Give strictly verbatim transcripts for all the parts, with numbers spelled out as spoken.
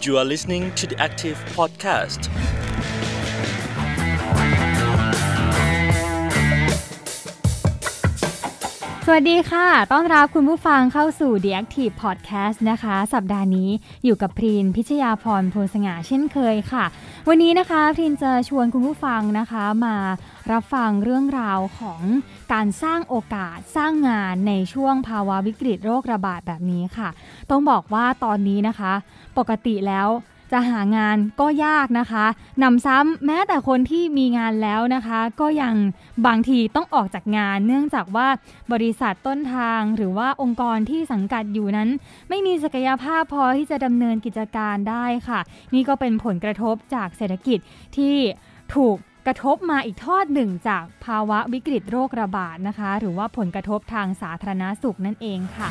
You are listening to the Active Podcast. สวัสดีค่ะต้อนรับคุณผู้ฟังเข้าสู่ The Active Podcast นะคะสัปดาห์นี้อยู่กับพรีนพิชยาพรโพสง่าเช่นเคยค่ะวันนี้นะคะพรีนจะชวนคุณผู้ฟังนะคะมารับฟังเรื่องราวของการสร้างโอกาสสร้างงานในช่วงภาวะวิกฤตโรคระบาดแบบนี้ค่ะต้องบอกว่าตอนนี้นะคะปกติแล้วจะหางานก็ยากนะคะนำซ้ำแม้แต่คนที่มีงานแล้วนะคะก็ยังบางทีต้องออกจากงานเนื่องจากว่าบริษัทต้นทางหรือว่าองค์กรที่สังกัดอยู่นั้นไม่มีศักยภาพพอที่จะดำเนินกิจการได้ค่ะนี่ก็เป็นผลกระทบจากเศรษฐกิจที่ถูกกระทบมาอีกทอดหนึ่งจากภาวะวิกฤตโรคระบาดนะคะหรือว่าผลกระทบทางสาธารณสุขนั่นเองค่ะ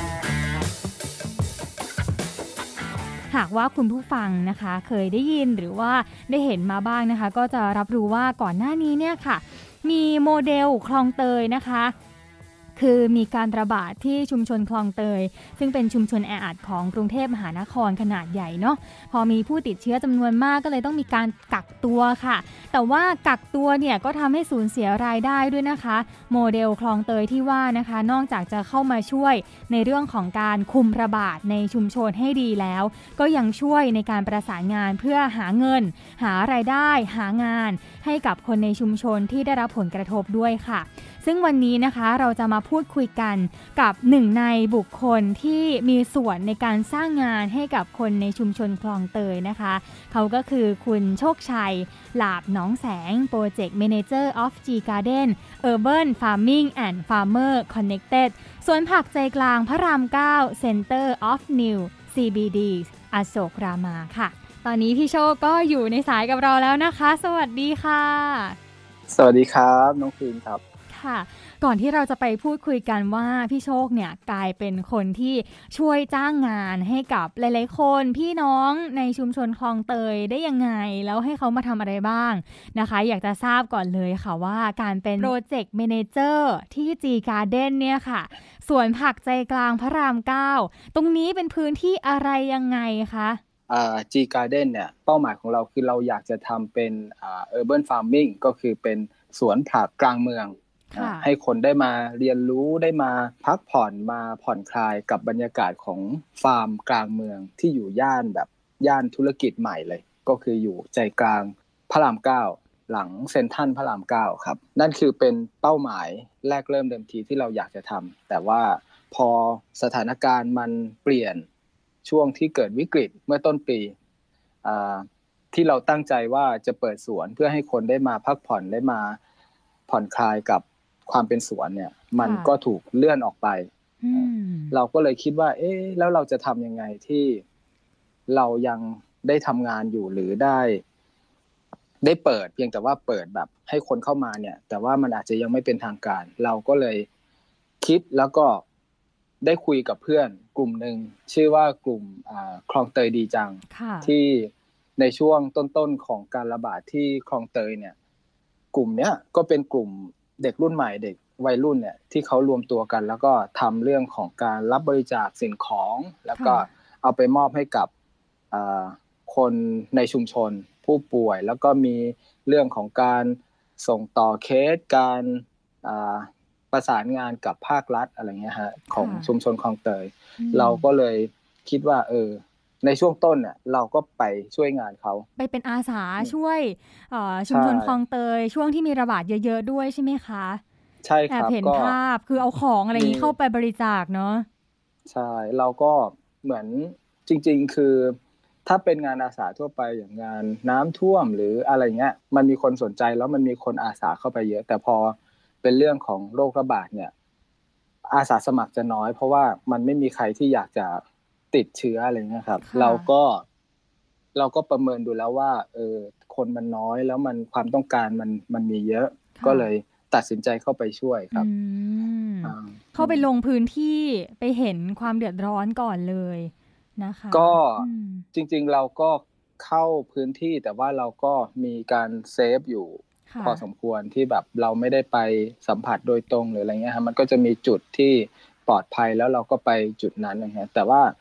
หากว่าคุณผู้ฟังนะคะเคยได้ยินหรือว่าได้เห็นมาบ้างนะคะก็จะรับรู้ว่าก่อนหน้านี้เนี่ยค่ะมีโมเดลคลองเตยนะคะคือมีการระบาดที่ชุมชนคลองเตยซึ่งเป็นชุมชนแออัดของกรุงเทพมหานครขนาดใหญ่เนาะพอมีผู้ติดเชื้อจำนวนมากก็เลยต้องมีการกักตัวค่ะแต่ว่ากักตัวเนี่ยก็ทำให้สูญเสียรายได้ด้วยนะคะโมเดลคลองเตยที่ว่านะคะนอกจากจะเข้ามาช่วยในเรื่องของการคุมระบาดในชุมชนให้ดีแล้วก็ยังช่วยในการประสานงานเพื่อหาเงินหารายได้หางานให้กับคนในชุมชนที่ได้รับผลกระทบด้วยค่ะซึ่งวันนี้นะคะเราจะมาพูดคุยกันกับหนึ่งในบุคคลที่มีส่วนในการสร้างงานให้กับคนในชุมชนคลองเตยนะคะเขาก็คือคุณโชคชัยหลาบหนองแสง Project Manager of G Garden Urban Farming and Farmer Connected สวนผักใจกลางพระรามเก้า Center of New ซี บี ดี อโศกรามาค่ะตอนนี้พี่โชคก็อยู่ในสายกับเราแล้วนะคะสวัสดีค่ะสวัสดีครับน้องฟิล์มครับค่ะก่อนที่เราจะไปพูดคุยกันว่าพี่โชคเนี่ยกลายเป็นคนที่ช่วยจ้างงานให้กับหลายๆคนพี่น้องในชุมชนคลองเตยได้ยังไงแล้วให้เขามาทำอะไรบ้างนะคะอยากจะทราบก่อนเลยค่ะว่าการเป็นโปรเจกต์แมเนเจอร์ที่ G Garden เนี่ยค่ะสวนผักใจกลางพระรามเก้าตรงนี้เป็นพื้นที่อะไรยังไงคะอ่า G Garden เนี่ยเป้าหมายของเราคือเราอยากจะทำเป็นอ่า Urban Farming ก็คือเป็นสวนผักกลางเมืองให้คนได้มาเรียนรู้ได้มาพักผ่อนมาผ่อนคลายกับบรรยากาศของฟาร์มกลางเมืองที่อยู่ย่านแบบย่านธุรกิจใหม่เลยก็คืออยู่ใจกลางพระรามเก้าหลังเซ็นทรัลพระรามเก้าครับนั่นคือเป็นเป้าหมายแรกเริ่มเดิมทีที่เราอยากจะทำแต่ว่าพอสถานการณ์มันเปลี่ยนช่วงที่เกิดวิกฤตเมื่อต้นปีที่เราตั้งใจว่าจะเปิดสวนเพื่อให้คนได้มาพักผ่อนได้มาผ่อนคลายกับความเป็นสวนเนี่ยมันก็ถูกเลื่อนออกไปเราก็เลยคิดว่าเอ๊ะแล้วเราจะทำยังไงที่เรายังได้ทำงานอยู่หรือได้ได้เปิดเพียงแต่ว่าเปิดแบบให้คนเข้ามาเนี่ยแต่ว่ามันอาจจะยังไม่เป็นทางการเราก็เลยคิดแล้วก็ได้คุยกับเพื่อนกลุ่มนึงชื่อว่ากลุ่มคลองเตยดีจังที่ในช่วงต้นๆของการระบาดที่คลองเตยเนี่ยกลุ่มเนี้ยก็เป็นกลุ่มเด็กรุ่นใหม่เด็กวัยรุ่นเนี่ยที่เขารวมตัวกันแล้วก็ทำเรื่องของการรับบริจาคสิ่งของแล้วก็เอาไปมอบให้กับคนในชุมชนผู้ป่วยแล้วก็มีเรื่องของการส่งต่อเคสการประสานงานกับภาครัฐอะไรเงี้ยฮะของชุมชนคลองเตยเราก็เลยคิดว่าเออในช่วงต้นเนี่ยเราก็ไปช่วยงานเขาไปเป็นอาสาช่วยชุมชนคลองเตยช่วงที่มีระบาดเยอะๆด้วยใช่ไหมคะใช่ครับเห็นภาพคือเอาของอะไรอย่างนี้เข้าไปบริจาคเนาะใช่เราก็เหมือนจริงๆคือถ้าเป็นงานอาสาทั่วไปอย่างงานน้ำท่วมหรืออะไรเงี้ยมันมีคนสนใจแล้วมันมีคนอาสาเข้าไปเยอะแต่พอเป็นเรื่องของโรคระบาดเนี่ยอาสาสมัครจะน้อยเพราะว่ามันไม่มีใครที่อยากจะติดเชื้ออะไรเงี้ยครับเราก็เราก็ประเมินดูแล้วว่าเออคนมันน้อยแล้วมันความต้องการมันมันมีเยอะก็เลยตัดสินใจเข้าไปช่วยครับเข้าไปลงพื้นที่ไปเห็นความเดือดร้อนก่อนเลยนะคะก็จริงๆเราก็เข้าพื้นที่แต่ว่าเราก็มีการเซฟอยู่พอสมควรที่แบบเราไม่ได้ไปสัมผัสโดยตรงหรืออะไรเงี้ยครับมันก็จะมีจุดที่ปลอดภัยแล้วเราก็ไปจุดนั้นนะฮะแต่ว่า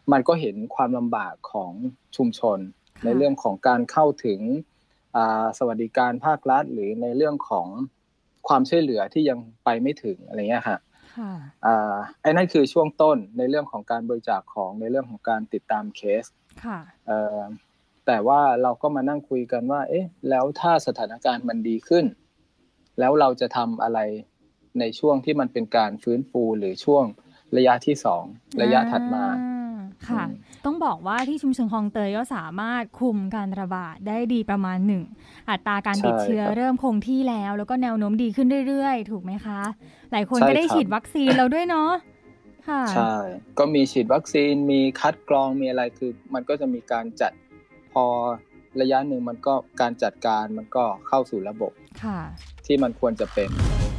มันก็เห็นความลำบากของชุมชนในเรื่องของการเข้าถึงสวัสดิการภาครัฐหรือในเรื่องของความช่วยเหลือที่ยังไปไม่ถึงอะไรเงี้ยค่ะอ่าไอ้นั่นคือช่วงต้นในเรื่องของการบริจาคของในเรื่องของการติดตามเคสค่ะเอ่อแต่ว่าเราก็มานั่งคุยกันว่าเอ๊ะแล้วถ้าสถานการณ์มันดีขึ้นแล้วเราจะทำอะไรในช่วงที่มันเป็นการฟื้นฟูหรือช่วงระยะที่สองระยะถัดมาค่ะต้องบอกว่าที่ชุมชนคลองเตยก็สามารถคุมการระบาดได้ดีประมาณหนึ่งอัตราการติดเชื้อเริ่มคงที่แล้วแล้วก็แนวโน้มดีขึ้นเรื่อยๆถูกไหมคะหลายคนก็ได้ฉีดวัคซีนแล้วด้วยเนาะค่ะใช่ก็มีฉีดวัคซีนมีคัดกรองมีอะไรคือมันก็จะมีการจัดพอระยะหนึ่งมันก็การจัดการมันก็เข้าสู่ระบบค่ะที่มันควรจะเป็น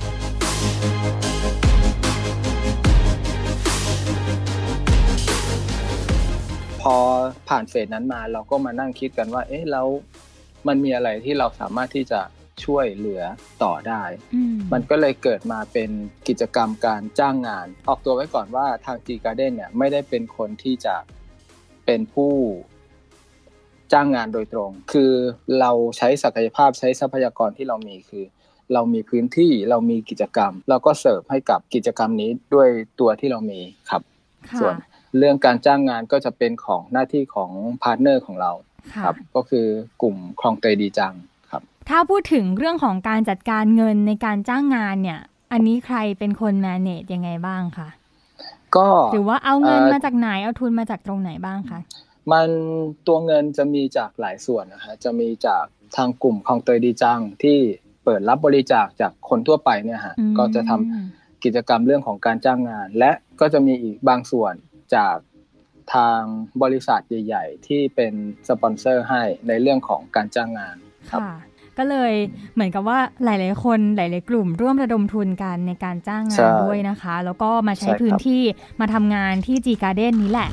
พอผ่านเฟสนั้นมาเราก็มานั่งคิดกันว่าเอ๊ะแล้วมันมีอะไรที่เราสามารถที่จะช่วยเหลือต่อได้มันก็เลยเกิดมาเป็นกิจกรรมการจ้างงานออกตัวไว้ก่อนว่าทาง G Garden เนี่ยไม่ได้เป็นคนที่จะเป็นผู้จ้างงานโดยตรงคือเราใช้ศักยภาพใช้ทรัพยากรที่เรามีคือเรามีพื้นที่เรามีกิจกรรมเราก็เสิร์ฟให้กับกิจกรรมนี้ด้วยตัวที่เรามีครับส่วนเรื่องการจ้างงานก็จะเป็นของหน้าที่ของพาร์ทเนอร์ของเราครับก็คือกลุ่มคลองเตยดีจังครับถ้าพูดถึงเรื่องของการจัดการเงินในการจ้างงานเนี่ยอันนี้ใครเป็นคน manage ยังไงบ้างคะก็หรือว่าเอาเงินมาจากไหนเอาทุนมาจากตรงไหนบ้างคะมันตัวเงินจะมีจากหลายส่วนนะฮะจะมีจากทางกลุ่มคลองเตยดีจังที่เปิดรับบริจาคจากคนทั่วไปเนี่ยฮะก็จะทำกิจกรรมเรื่องของการจ้างงานและก็จะมีอีกบางส่วนจากทางบริษัทใหญ่ๆที่เป็นสปอนเซอร์ให้ในเรื่องของการจ้างงานครับก็เลยเหมือนกับว่าหลายๆคนหลายๆกลุ่มร่วมระดมทุนกันในการจ้างงานด้วยนะคะแล้วก็มาใช้พื้นที่มาทำงานที่ G Garden นี้แหละ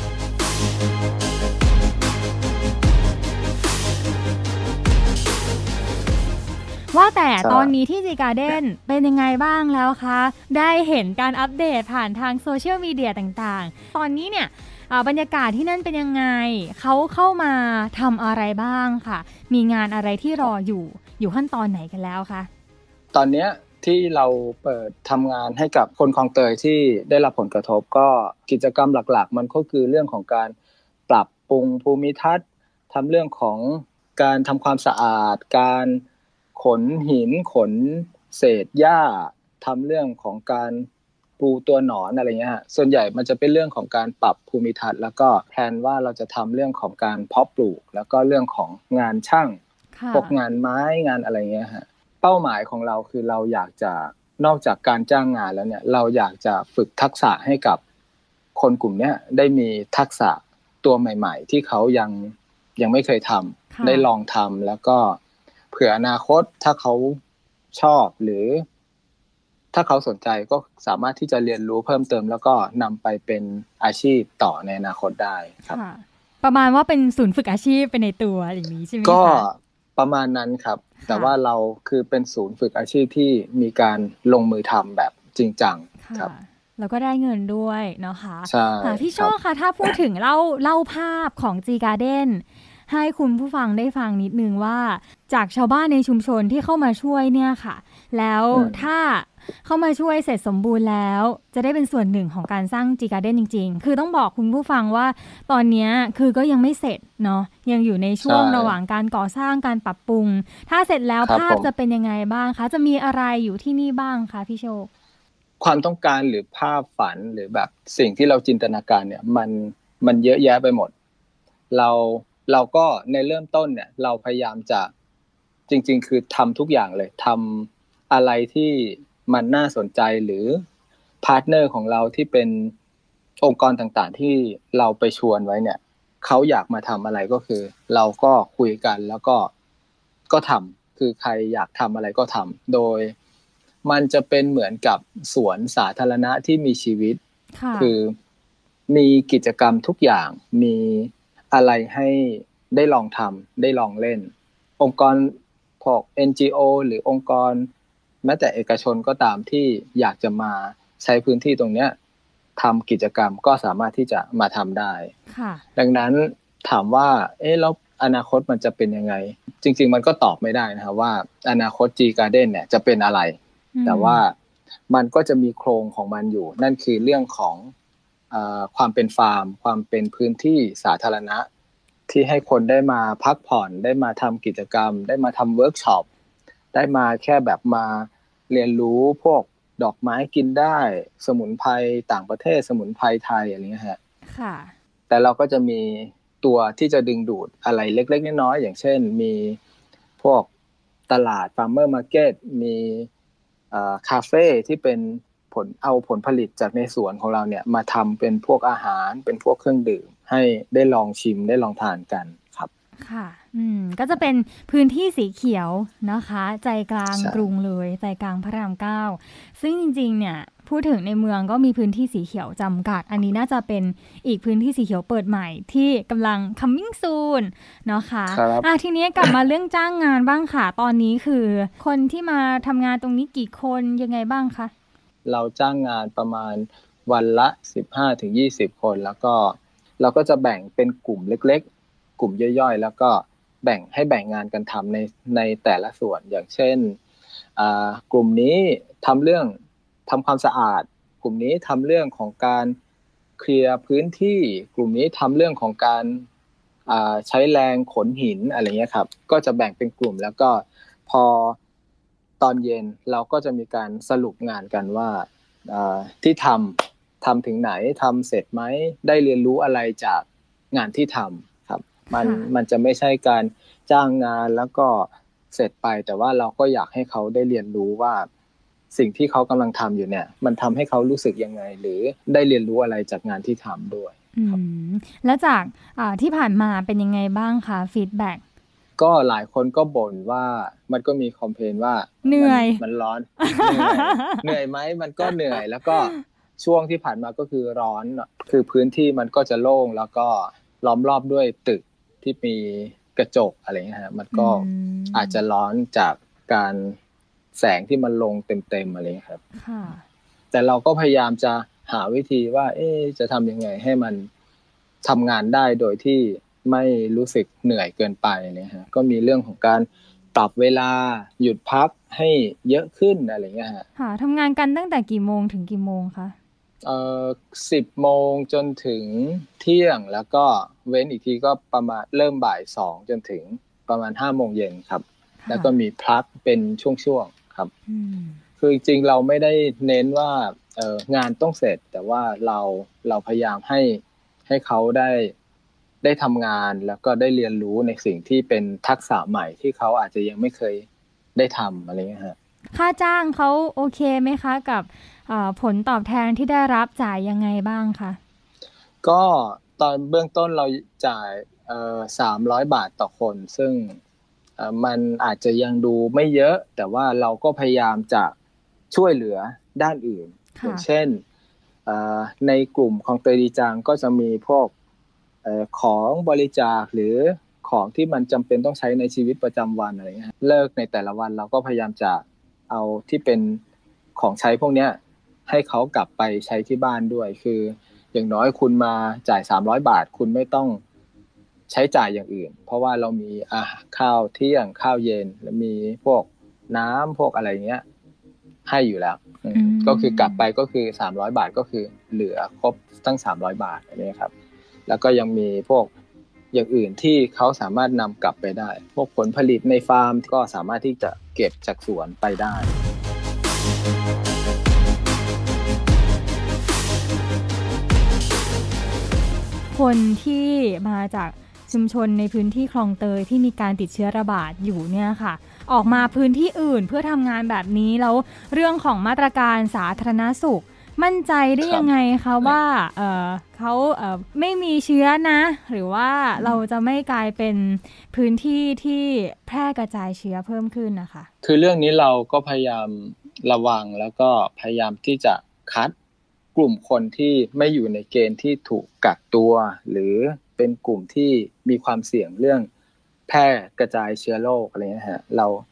ว่าแต่ตอนนี้ที่ G Garden เป็นยังไงบ้างแล้วคะได้เห็นการอัปเดตผ่านทางโซเชียลมีเดียต่างๆตอนนี้เนี่ยบรรยากาศที่นั่นเป็นยังไงเขาเข้ามาทำอะไรบ้างค่ะมีงานอะไรที่รออยู่อยู่ขั้นตอนไหนกันแล้วคะตอนนี้ที่เราเปิดทำงานให้กับคนคลองเตยที่ได้รับผลกระทบก็กิจกรรมหลักๆมันก็คือเรื่องของการปรับปรุงภูมิทัศน์ทำเรื่องของการทำความสะอาดการขนหินขนเศษหญ้าทำเรื่องของการปูตัวหนอนอะไรเงี้ยฮะส่วนใหญ่มันจะเป็นเรื่องของการปรับภูมิทัศน์แล้วก็แพลนว่าเราจะทำเรื่องของการเพาะปลูกแล้วก็เรื่องของงานช่างพวกงานไม้งานอะไรเงี้ยฮะเป้าหมายของเราคือเราอยากจะนอกจากการจ้างงานแล้วเนี่ยเราอยากจะฝึกทักษะให้กับคนกลุ่มนี้ได้มีทักษะตัวใหม่ๆที่เขายังยังไม่เคยทำได้ลองทำแล้วก็เผื่ออนาคตถ้าเขาชอบหรือถ้าเขาสนใจก็สามารถที่จะเรียนรู้เพิ่มเติมแล้วก็นำไปเป็นอาชีพต่อในอนาคตได้ครับประมาณว่าเป็นศูนย์ฝึกอาชีพเป็นในตัวอย่างนี้ใช่ไหมคะก็ประมาณนั้นครับแต่ว่าเราคือเป็นศูนย์ฝึกอาชีพที่มีการลงมือทำแบบจริงจังครับแล้วก็ได้เงินด้วยเนาะค่ะใช่พี่โชคค่ะถ้าพูดถึงเล่าเล่าภาพของ G Garden ให้คุณผู้ฟังได้ฟังนิดนึงว่าจากชาวบ้านในชุมชนที่เข้ามาช่วยเนี่ยค่ะแล้วถ้าเข้ามาช่วยเสร็จสมบูรณ์แล้วจะได้เป็นส่วนหนึ่งของการสร้าง G Garden จริงๆคือต้องบอกคุณผู้ฟังว่าตอนนี้คือก็ยังไม่เสร็จเนาะยังอยู่ในช่วงระหว่างการก่อสร้างการปรับปรุงถ้าเสร็จแล้วภาพจะเป็นยังไงบ้างคะจะมีอะไรอยู่ที่นี่บ้างคะพี่โชคความต้องการหรือภาพฝันหรือแบบสิ่งที่เราจินตนาการเนี่ยมันมันเยอะแยะไปหมดเราเราก็ในเริ่มต้นเนี่ยเราพยายามจะจริงๆคือทำทุกอย่างเลยทำอะไรที่มันน่าสนใจหรือพาร์ทเนอร์ของเราที่เป็นองค์กรต่างๆที่เราไปชวนไว้เนี่ยเขาอยากมาทำอะไรก็คือเราก็คุยกันแล้วก็ก็ทำคือใครอยากทำอะไรก็ทำโดยมันจะเป็นเหมือนกับสวนสาธารณะที่มีชีวิตคือมีกิจกรรมทุกอย่างมีอะไรให้ได้ลองทำได้ลองเล่นองค์กรพวก เอ็น จี โอ หรือองค์กรแม้แต่เอกชนก็ตามที่อยากจะมาใช้พื้นที่ตรงเนี้ยทำกิจกรรมก็สามารถที่จะมาทำได้ดังนั้นถามว่าเอ๊ะแล้วอนาคตมันจะเป็นยังไงจริงๆมันก็ตอบไม่ได้นะครับว่าอนาคต G Garden เนี่ยจะเป็นอะไรแต่ว่ามันก็จะมีโครงของมันอยู่นั่นคือเรื่องของเอ่อความเป็นฟาร์มความเป็นพื้นที่สาธารณะที่ให้คนได้มาพักผ่อนได้มาทำกิจกรรมได้มาทำเวิร์กช็อปได้มาแค่แบบมาเรียนรู้พวกดอกไม้กินได้สมุนไพรต่างประเทศสมุนไพรไทยอะไรเงี้ยฮะค่ะแต่เราก็จะมีตัวที่จะดึงดูดอะไรเล็กๆน้อยๆอย่างเช่นมีพวกตลาด Farmer Market มีเอ่อคาเฟ่ที่เป็นผลเอาผลผลิตจากในสวนของเราเนี่ยมาทำเป็นพวกอาหารเป็นพวกเครื่องดื่มให้ได้ลองชิมได้ลองทานกันครับค่ะอืมก็จะเป็นพื้นที่สีเขียวนะคะใจกลางกรุงเลยใจกลางพระรามเก้าซึ่งจริงๆเนี่ยพูดถึงในเมืองก็มีพื้นที่สีเขียวจำกัดอันนี้น่าจะเป็นอีกพื้นที่สีเขียวเปิดใหม่ที่กำลัง coming soon เนาะค่ะอ่ะทีนี้กลับมาเรื่องจ้างงานบ้างค่ะตอนนี้คือคนที่มาทำงานตรงนี้กี่คนยังไงบ้างคะเราจ้างงานประมาณวันละ สิบห้าถึงยี่สิบ คนแล้วก็เราก็จะแบ่งเป็นกลุ่มเล็กๆกลุ่มย่อยๆแล้วก็แบ่งให้แบ่งงานกันทำในในแต่ละส่วนอย่างเช่นอ่ากลุ่มนี้ทำเรื่องทำความสะอาดกลุ่มนี้ทำเรื่องของการเคลียร์พื้นที่กลุ่มนี้ทำเรื่องของการอ่าใช้แรงขนหินอะไรเงี้ยครับก็จะแบ่งเป็นกลุ่มแล้วก็พอตอนเย็นเราก็จะมีการสรุปงานกันว่าที่ทำทำถึงไหนทำเสร็จไหมได้เรียนรู้อะไรจากงานที่ทำครับมันมันจะไม่ใช่การจ้างงานแล้วก็เสร็จไปแต่ว่าเราก็อยากให้เขาได้เรียนรู้ว่าสิ่งที่เขากำลังทำอยู่เนี่ยมันทำให้เขารู้สึกยังไงหรือได้เรียนรู้อะไรจากงานที่ทำด้วยครับแล้วจากที่ผ่านมาเป็นยังไงบ้างคะฟีดแบ็กก็หลายคนก็บ่นว่ามันก็มีคอมเพลนว่าเหนื่อยมันร้อนเหนื่อยไหมมันก็เหนื่อยแล้วก็ช่วงที่ผ่านมาก็คือร้อนคือพื้นที่มันก็จะโล่งแล้วก็ล้อมรอบด้วยตึกที่มีกระจกอะไรเงี้ยฮะมันก็อาจจะร้อนจากการแสงที่มันลงเต็มๆอะไรเงี้ยครับแต่เราก็พยายามจะหาวิธีว่าเอ๊ะจะทำยังไงให้มันทำงานได้โดยที่ไม่รู้สึกเหนื่อยเกินไปเนี่ยฮะก็มีเรื่องของการปรับเวลาหยุดพักให้เยอะขึ้นอะไรเงี้ยฮะค่ะทำงานกันตั้งแต่กี่โมงถึงกี่โมงคะเอ่อสิบโมงจนถึงเที่ยงแล้วก็เว้นอีกทีก็ประมาณเริ่มบ่ายสองจนถึงประมาณห้าโมงเย็นครับแล้วก็มีพักเป็นช่วงๆครับคือจริงๆเราไม่ได้เน้นว่าเอ่องานต้องเสร็จแต่ว่าเราเราพยายามให้ให้เขาได้ได้ทำงานแล้วก็ได้เรียนรู้ในสิ่งที่เป็นทักษะใหม่ที่เขาอาจจะยังไม่เคยได้ทำอะไรเงี้ยฮะค่าจ้างเขาโอเคไหมคะกับผลตอบแทนที่ได้รับจ่ายยังไงบ้างคะก็ตอนเบื้องต้นเราจ่ายเอ่อสามร้อยบาทต่อคนซึ่งเอ่อมันอาจจะยังดูไม่เยอะแต่ว่าเราก็พยายามจะช่วยเหลือด้านอื่นอย่างเช่นเอ่อในกลุ่มของเตยดีจังก็จะมีพวกเอ่อของบริจาคหรือของที่มันจำเป็นต้องใช้ในชีวิตประจำวันอะไรเงี้ยเลิกในแต่ละวันเราก็พยายามจะเอาที่เป็นของใช้พวกเนี้ยให้เขากลับไปใช้ที่บ้านด้วยคืออย่างน้อยคุณมาจ่ายสามร้อยบาทคุณไม่ต้องใช้จ่ายอย่างอื่นเพราะว่าเรามีอ่ะข้าวเที่ยงข้าวเย็นแล้วมีพวกน้ำพวกอะไรเงี้ยให้อยู่แล้วก็คือกลับไปก็คือสามร้อยบาทก็คือเหลือครบตั้งสามร้อยบาทอะไรครับแล้วก็ยังมีพวกอย่างอื่นที่เขาสามารถนำกลับไปได้พวกผลผลิตในฟาร์มก็สามารถที่จะเก็บจากสวนไปได้คนที่มาจากชุมชนในพื้นที่คลองเตยที่มีการติดเชื้อระบาดอยู่เนี่ยค่ะออกมาพื้นที่อื่นเพื่อทำงานแบบนี้แล้วเรื่องของมาตรการสาธารณสุขมั่นใจได้ยังไงคะว่าเอ่อเขาเอ่อไม่มีเชื้อนะหรือว่าเราจะไม่กลายเป็นพื้นที่ที่แพร่กระจายเชื้อเพิ่มขึ้นนะคะคือเรื่องนี้เราก็พยายามระวังแล้วก็พยายามที่จะคัดกลุ่มคนที่ไม่อยู่ในเกณฑ์ที่ถูกกักตัวหรือเป็นกลุ่มที่มีความเสี่ยงเรื่องแพร่กระจายเชื้อโรคอะไรเงี้ยฮะเรา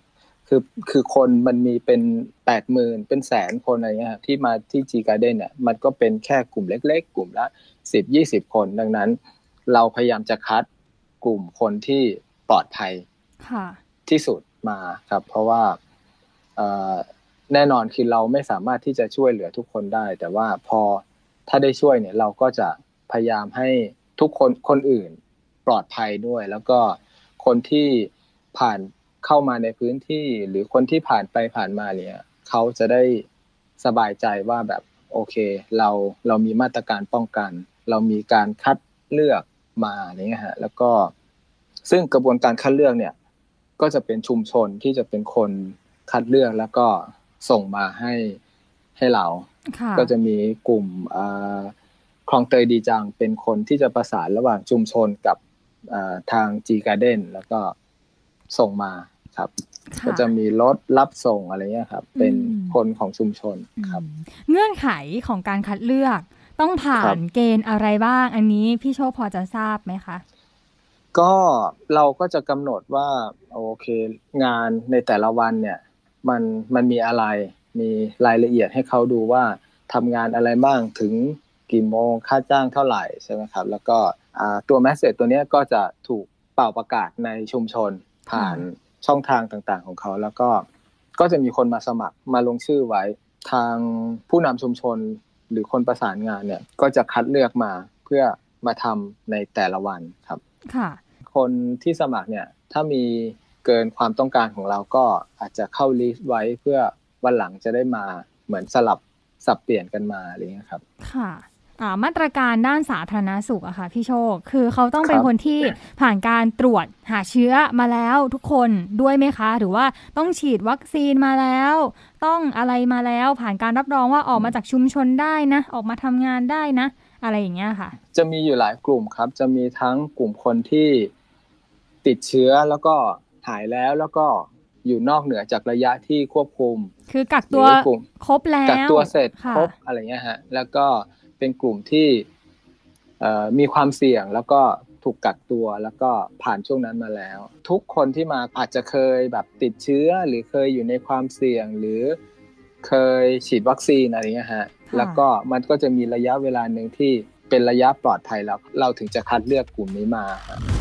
คือคือคนมันมีเป็น แปดหมื่น เป็นแสนคนอะไรเงี้ยที่มาที่ G Garden เนี่ยมันก็เป็นแค่กลุ่มเล็กๆกลุ่มละสิบ ยี่สิบคนดังนั้นเราพยายามจะคัดกลุ่มคนที่ปลอดภัยที่สุดมาครับเพราะว่าเอ่อแน่นอนคือเราไม่สามารถที่จะช่วยเหลือทุกคนได้แต่ว่าพอถ้าได้ช่วยเนี่ยเราก็จะพยายามให้ทุกคนคนอื่นปลอดภัยด้วยแล้วก็คนที่ผ่านเข้ามาในพื้นที่หรือคนที่ผ่านไปผ่านมาเนี่ยเขาจะได้สบายใจว่าแบบโอเคเราเรามีมาตรการป้องกันเรามีการคัดเลือกมาเนี่ยฮะแล้วก็ซึ่งกระบวนการคัดเลือกเนี่ยก็จะเป็นชุมชนที่จะเป็นคนคัดเลือกแล้วก็ส่งมาให้ให้เราก็จะมีกลุ่มคลองเตยดีจังเป็นคนที่จะประสานระหว่างชุมชนกับทาง G Garden แล้วก็ส่งมาครับก็จะมีรถรับส่งอะไรเงี้ยครับเป็นคนของชุมชนครับเงื่อนไขของการคัดเลือกต้องผ่านเกณฑ์อะไรบ้างอันนี้พี่โชคพอจะทราบไหมคะก็เราก็จะกำหนดว่าโอเคงานในแต่ละวันเนี่ยมันมันมีอะไรมีรายละเอียดให้เขาดูว่าทำงานอะไรบ้างถึงกี่โมงค่าจ้างเท่าไหร่ใช่ไหมครับแล้วก็ตัวแมสเสจตัวนี้ก็จะถูกเป่าประกาศในชุมชนผ่านช่องทางต่างๆของเขาแล้วก็ก็จะมีคนมาสมัครมาลงชื่อไว้ทางผู้นำชุมชนหรือคนประสานงานเนี่ยก็จะคัดเลือกมาเพื่อมาทำในแต่ละวันครับค่ะคนที่สมัครเนี่ยถ้ามีเกินความต้องการของเราก็อาจจะเข้าลิสต์ไว้เพื่อวันหลังจะได้มาเหมือนสลับสับเปลี่ยนกันมาอะไรเงี้ยครับค่ะมาตรการด้านสาธารณสุขอะค่ะพี่โชคคือเขาต้องเป็นคนที่ผ่านการตรวจหาเชื้อมาแล้วทุกคนด้วยไหมคะหรือว่าต้องฉีดวัคซีนมาแล้วต้องอะไรมาแล้วผ่านการรับรองว่าออกมาจากชุมชนได้นะออกมาทำงานได้นะอะไรอย่างเงี้ยค่ะจะมีอยู่หลายกลุ่มครับจะมีทั้งกลุ่มคนที่ติดเชื้อแล้วก็หายแล้วแล้วก็อยู่นอกเหนือจากระยะที่ควบคุมคือกักตัวครบแล้วกักตัวเสร็จครบอะไรเงี้ยฮะแล้วก็เป็นกลุ่มที่มีความเสี่ยงแล้วก็ถูกกักตัวแล้วก็ผ่านช่วงนั้นมาแล้วทุกคนที่มาอาจจะเคยแบบติดเชื้อหรือเคยอยู่ในความเสี่ยงหรือเคยฉีดวัคซีนอะไรเงี้ยฮะแล้วก็มันก็จะมีระยะเวลาหนึ่งที่เป็นระยะปลอดภัยแล้วเราถึงจะคัดเลือกกลุ่มนี้มา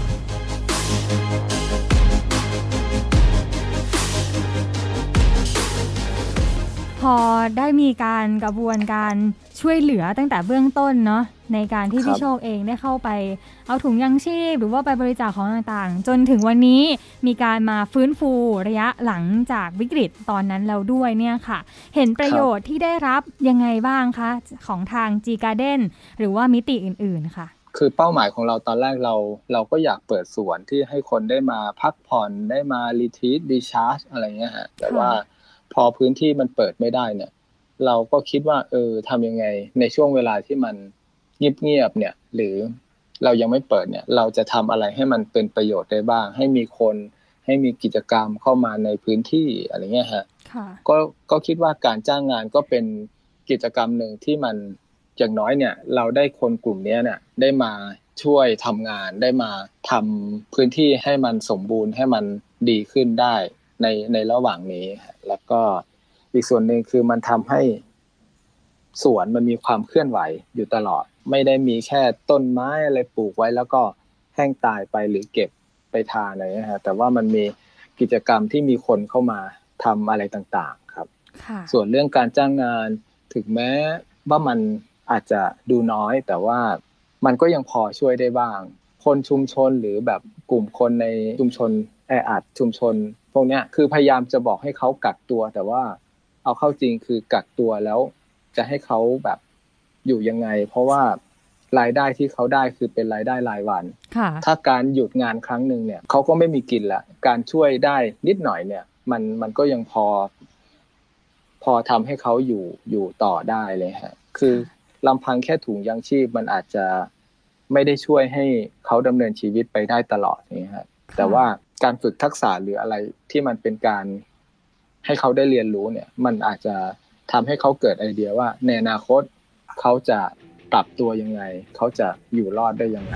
พอได้มีการกระบวนการช่วยเหลือตั้งแต่เบื้องต้นเนาะในการที่พี่โชคเองได้เข้าไปเอาถุงยังชีพหรือว่าไปบริจาคของต่างๆจนถึงวันนี้มีการมาฟื้นฟูระยะหลังจากวิกฤตตอนนั้นแล้วด้วยเนี่ยค่ะเห็นประโยชน์ที่ได้รับยังไงบ้างคะของทาง G Garden หรือว่ามิติอื่นๆค่ะคือเป้าหมายของเราตอนแรกเราเราก็อยากเปิดสวนที่ให้คนได้มาพักผ่อนได้มารีทรีทรีชาร์จอะไรเงี้ยฮะแต่ว่าพอพื้นที่มันเปิดไม่ได้เนี่ยเราก็คิดว่าเออทำยังไงในช่วงเวลาที่มันเงียบๆเนี่ยหรือเรายังไม่เปิดเนี่ยเราจะทำอะไรให้มันเป็นประโยชน์ได้บ้างให้มีคนให้มีกิจกรรมเข้ามาในพื้นที่อะไรเงี้ยฮะก็ก็คิดว่าการจ้างงานก็เป็นกิจกรรมหนึ่งที่มันอย่างน้อยเนี่ยเราได้คนกลุ่มนี้เนี่ยได้มาช่วยทำงานได้มาทำพื้นที่ให้มันสมบูรณ์ให้มันดีขึ้นได้ในในระหว่างนี้แล้วก็อีกส่วนหนึ่งคือมันทำให้สวนมันมีความเคลื่อนไหวอยู่ตลอดไม่ได้มีแค่ต้นไม้อะไรปลูกไว้แล้วก็แห้งตายไปหรือเก็บไปทานอะไรนะฮะแต่ว่ามันมีกิจกรรมที่มีคนเข้ามาทำอะไรต่างๆครับส่วนเรื่องการจ้างงานถึงแม้ว่ามันอาจจะดูน้อยแต่ว่ามันก็ยังพอช่วยได้บ้างคนชุมชนหรือแบบกลุ่มคนในชุมชนแออัดชุมชนพวกนี้คือพยายามจะบอกให้เขากักตัวแต่ว่าเอาเข้าจริงคือกักตัวแล้วจะให้เขาแบบอยู่ยังไงเพราะว่ารายได้ที่เขาได้คือเป็นรายได้รายวันถ้าการหยุดงานครั้งนึงเนี่ยเขาก็ไม่มีกินละการช่วยได้นิดหน่อยเนี่ยมันมันก็ยังพอพอทำให้เขาอยู่อยู่ต่อได้เลยฮะคือลำพังแค่ถุงยังชีพมันอาจจะไม่ได้ช่วยให้เขาดำเนินชีวิตไปได้ตลอดนี่ฮะแต่ว่าการฝึกทักษะหรืออะไรที่มันเป็นการให้เขาได้เรียนรู้เนี่ยมันอาจจะทำให้เขาเกิดไอเดียว่าในอนาคตเขาจะปรับตัวยังไงเขาจะอยู่รอดได้ยังไง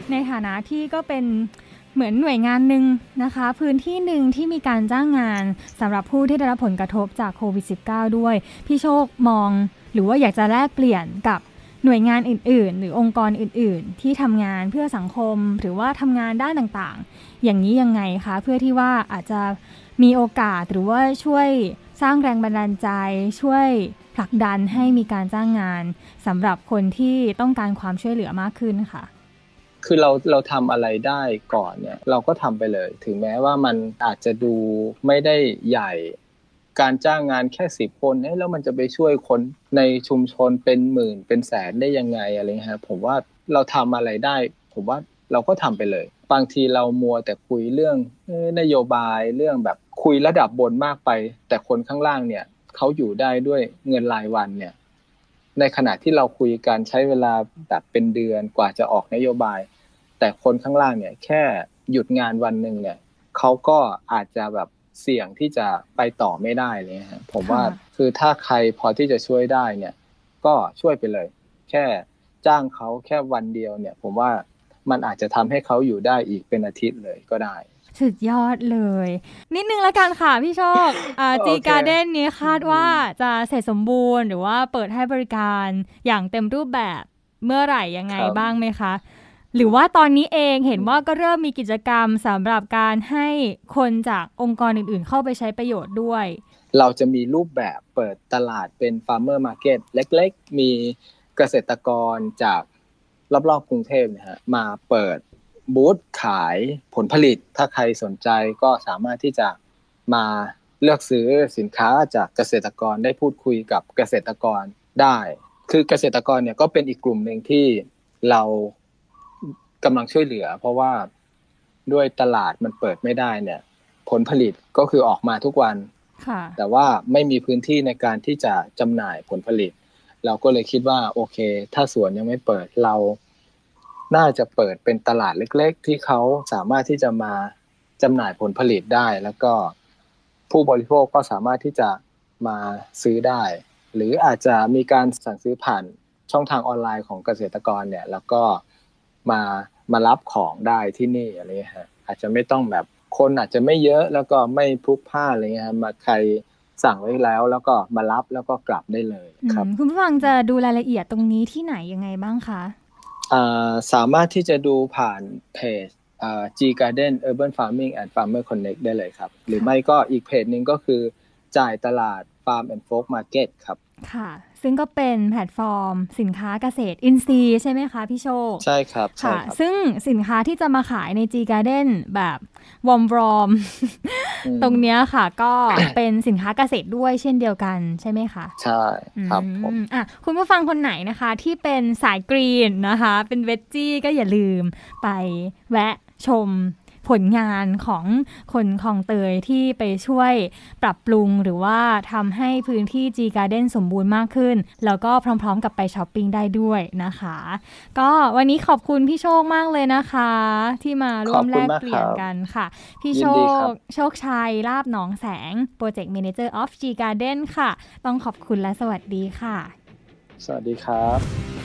ในฐานะที่ก็เป็นเหมือนหน่วยงานหนึ่งนะคะพื้นที่หนึ่งที่มีการจ้างงานสำหรับผู้ที่ได้รับผลกระทบจากโควิด สิบเก้า ด้วยพี่โชคมองหรือว่าอยากจะแลกเปลี่ยนกับหน่วยงานอื่นๆหรือองค์กรอื่นๆที่ทำงานเพื่อสังคมหรือว่าทำงานด้านต่างๆอย่างนี้ยังไงคะเพื่อที่ว่าอาจจะมีโอกาสหรือว่าช่วยสร้างแรงบันดาลใจช่วยผลักดันให้มีการจ้างงานสำหรับคนที่ต้องการความช่วยเหลือมากขึ้นค่ะคือเราเราทำอะไรได้ก่อนเนี่ยเราก็ทำไปเลยถึงแม้ว่ามันอาจจะดูไม่ได้ใหญ่การจ้างงานแค่สิบคนเอ๊ะแล้วมันจะไปช่วยคนในชุมชนเป็นหมื่นเป็นแสนได้ยังไงอะไรเงี้ยครับผมว่าเราทำอะไรได้ผมว่าเราก็ทำไปเลยบางทีเรามัวแต่คุยเรื่องนโยบายเรื่องแบบคุยระดับบนมากไปแต่คนข้างล่างเนี่ยเขาอยู่ได้ด้วยเงินรายวันเนี่ยในขณะที่เราคุยกันใช้เวลาแบบเป็นเดือนกว่าจะออกนโยบายแต่คนข้างล่างเนี่ยแค่หยุดงานวันนึงเนี่ยเขาก็อาจจะแบบเสี่ยงที่จะไปต่อไม่ได้เลยฮะผมว่าคือถ้าใครพอที่จะช่วยได้เนี่ยก็ช่วยไปเลยแค่จ้างเขาแค่วันเดียวเนี่ยผมว่ามันอาจจะทำให้เขาอยู่ได้อีกเป็นอาทิตย์เลยก็ได้สุดยอดเลยนิดนึงละกันค่ะพี่โชคอ่า G Garden นี้คาดว่าจะเสร็จสมบูรณ์หรือว่าเปิดให้บริการอย่างเต็มรูปแบบเมื่อไหร่ยังไงบ้างไหมคะหรือว่าตอนนี้เองเห็นว่าก็เริ่มมีกิจกรรมสำหรับการให้คนจากองค์กรอื่นๆเข้าไปใช้ประโยชน์ด้วยเราจะมีรูปแบบเปิดตลาดเป็น Farmer Market เล็กๆมีเกษตรกรจากรอบๆกรุงเทพนะฮะมาเปิดบูธขายผลผลิตถ้าใครสนใจก็สามารถที่จะมาเลือกซื้อสินค้าจากเกษตรกรได้พูดคุยกับเกษตรกรได้คือเกษตรกรเนี่ยก็เป็นอีกกลุ่มหนึ่งที่เรากำลังช่วยเหลือเพราะว่าด้วยตลาดมันเปิดไม่ได้เนี่ยผลผลิตก็คือออกมาทุกวันแต่ว่าไม่มีพื้นที่ในการที่จะจำหน่ายผลผลิตเราก็เลยคิดว่าโอเคถ้าสวนยังไม่เปิดเราน่าจะเปิดเป็นตลาดเล็กๆที่เขาสามารถที่จะมาจำหน่ายผลผลิตได้แล้วก็ผู้บริโภคก็สามารถที่จะมาซื้อได้หรืออาจจะมีการสั่งซื้อผ่านช่องทางออนไลน์ของเกษตรกรเนี่ยแล้วก็มามารับของได้ที่นี่อะไรเงี้ยฮะอาจจะไม่ต้องแบบคนอาจจะไม่เยอะแล้วก็ไม่พลุกพล่านอะไรเงี้ยฮะมาใครสั่งไว้แล้วแล้วก็มารับแล้วก็กลับได้เลยครับคุณผู้ฟังจะดูรายละเอียดตรงนี้ที่ไหนยังไงบ้างคะอ่าสามารถที่จะดูผ่านเพจอ่า G Garden Urban Farming and Farmer Connect ได้เลยครับหรือไม่ก็อีกเพจนึงก็คือจ่ายตลาด Farm and Folk Market ครับค่ะซึ่งก็เป็นแพลตฟอร์มสินค้าเกษตรอินทรีย์ใช่ไหมคะพี่โชคใช่ครับค่ะซึ่งสินค้าที่จะมาขายใน G Garden แบบวอมบรอม ตรงเนี้ยค่ะก็เป็นสินค้าเกษตรด้วยเช่นเดียวกันใช่ไหมคะใช่ครับผมอ่ะคุณผู้ฟังคนไหนนะคะที่เป็นสายกรีนนะคะเป็นเวจจี้ก็อย่าลืมไปแวะชมผลงานของคนคลองเตยที่ไปช่วยปรับปรุงหรือว่าทำให้พื้นที่ G Garden สมบูรณ์มากขึ้นแล้วก็พร้อมๆกับไปช้อปปิ้งได้ด้วยนะคะก็วันนี้ขอบคุณพี่โชคมากเลยนะคะที่มาร่วมแลกเปลี่ยนกันค่ะพี่โชคโชคชัยลาบหนองแสง Project Manager of G Garden ค่ะต้องขอบคุณและสวัสดีค่ะสวัสดีครับ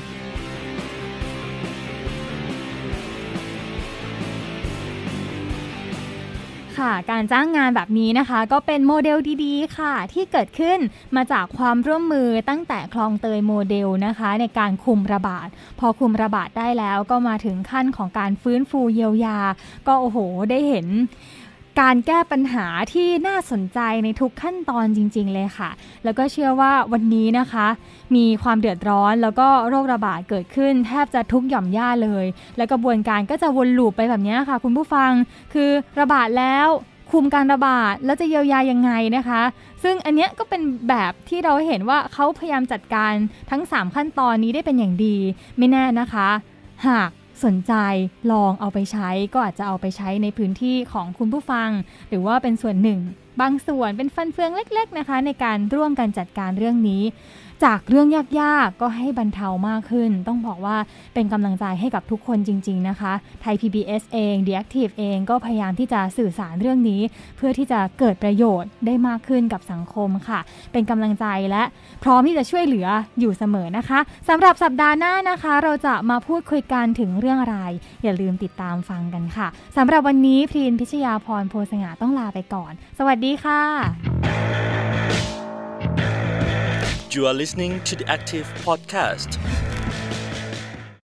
ค่ะการจ้างงานแบบนี้นะคะก็เป็นโมเดลดีๆค่ะที่เกิดขึ้นมาจากความร่วมมือตั้งแต่คลองเตยโมเดลนะคะในการคุมระบาดพอคุมระบาดได้แล้วก็มาถึงขั้นของการฟื้นฟูเยียวยาก็โอ้โหได้เห็นการแก้ปัญหาที่น่าสนใจในทุกขั้นตอนจริงๆเลยค่ะแล้วก็เชื่อว่าวันนี้นะคะมีความเดือดร้อนแล้วก็โรคระบาดเกิดขึ้นแทบจะทุกหย่อมย่าเลยและกระบวนการก็จะวนลูปไปแบบนี้ค่ะคุณผู้ฟังคือระบาดแล้วคุมการระบาดแล้วจะเยียวยายังไงนะคะซึ่งอันเนี้ยก็เป็นแบบที่เราเห็นว่าเขาพยายามจัดการทั้งสามขั้นตอนนี้ได้เป็นอย่างดีไม่แน่นะคะหากสนใจลองเอาไปใช้ก็อาจจะเอาไปใช้ในพื้นที่ของคุณผู้ฟังหรือว่าเป็นส่วนหนึ่งบางส่วนเป็นฟันเฟืองเล็กๆนะคะในการร่วมกันจัดการเรื่องนี้จากเรื่องยากๆก็ให้บรรเทามากขึ้นต้องบอกว่าเป็นกำลังใจให้กับทุกคนจริงๆนะคะไทย พี บี เอส เอง The Active เองก็พยายามที่จะสื่อสารเรื่องนี้เพื่อที่จะเกิดประโยชน์ได้มากขึ้นกับสังคมค่ะเป็นกำลังใจและพร้อมที่จะช่วยเหลืออยู่เสมอนะคะสำหรับสัปดาห์หน้านะคะเราจะมาพูดคุยกันถึงเรื่องอะไรอย่าลืมติดตามฟังกันค่ะสำหรับวันนี้พรีนพิชยาพรโพสง่าต้องลาไปก่อนสวัสดีค่ะ You are listening to the Active Podcast